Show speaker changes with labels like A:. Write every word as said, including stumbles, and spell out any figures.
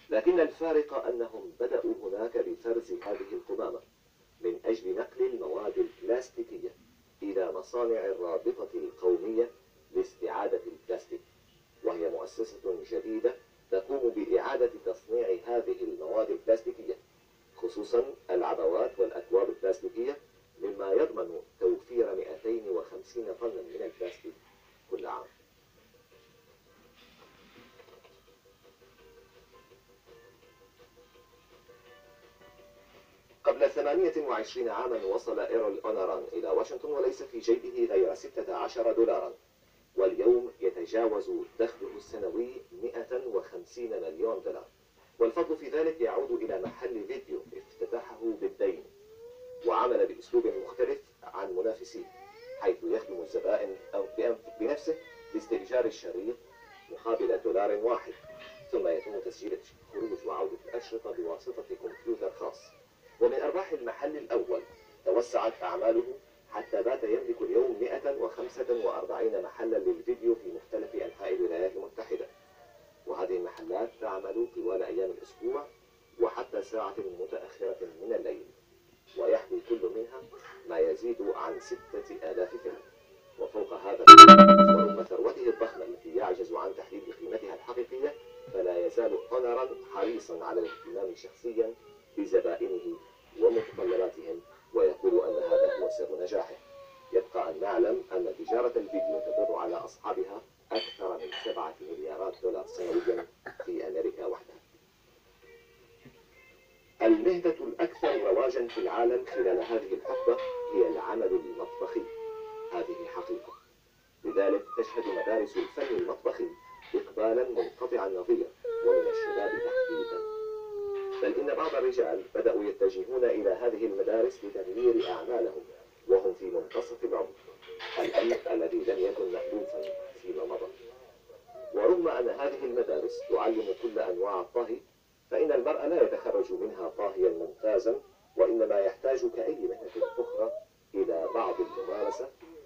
A: لكن الفارق أنهم بدأوا هناك بفرز هذه القمامة من أجل نقل المواد البلاستيكية إلى مصانع الرابطة القومية لاستعادة البلاستيك، وهي مؤسسة جديدة تقوم بإعادة تصنيع هذه المواد البلاستيكية، خصوصا العبوات والأكواب البلاستيكية، مما يضمن توفير مئتين وخمسين طنا من البلاستيك كل عام. قبل ثمانية وعشرين عاما وصل إيرل أونران إلى واشنطن وليس في جيبه غير ستة عشر دولارا، واليوم يتجاوز دخله السنوي مئة وخمسين مليون دولار، والفضل في ذلك يعود إلى محل فيديو افتتحه بالدين، وعمل بأسلوب مختلف عن منافسيه، حيث يخدم الزبائن أو بنفسه لاستئجار الشريط مقابل دولار واحد، ثم يتم تسجيل خروج وعودة الأشرطة بواسطة كمبيوتر خاص. ومن أرباح المحل الأول توسعت أعماله حتى بات يملك اليوم مئة وخمسة وأربعين محلا للفيديو في مختلف أنحاء الولايات المتحدة، وهذه المحلات تعمل طوال أيام الأسبوع وحتى ساعة متأخرة من الليل، ويحوي كل منها ما يزيد عن ستة آلاف فيلم. وفوق هذا ورغم ثروته الضخمة التي يعجز عن تحديد قيمتها الحقيقية، فلا يزال أونران حريصا على الاهتمام شخصيا بزبائنه ومتطلباتهم، ويقول أن هذا هو سر نجاحه. يبقى أن نعلم أن تجارة الفيديو تدر على أصحابها أكثر من سبعة مليارات دولار سنويا في أمريكا وحدها. المهنة الأكثر رواجا في العالم خلال هذه الحقبة هي العمل المطبخي، هذه حقيقة، لذلك تشهد مدارس الفن المطبخي إقبالا منقطع النظير ومن الشباب تحديدا، بل إن بعض الرجال بدأوا يتجهون إلى هذه المدارس لتغيير أعمالهم وهم في منتصف العمر، الأمر الذي لم يكن مألوفا فيما مضى. ورغم أن هذه المدارس تعلم كل أنواع الطهي، فإن المرء لا يتخرج منها طاهيا ممتازا، وإنما يحتاج كأي مهنة أخرى إلى بعض الممارسة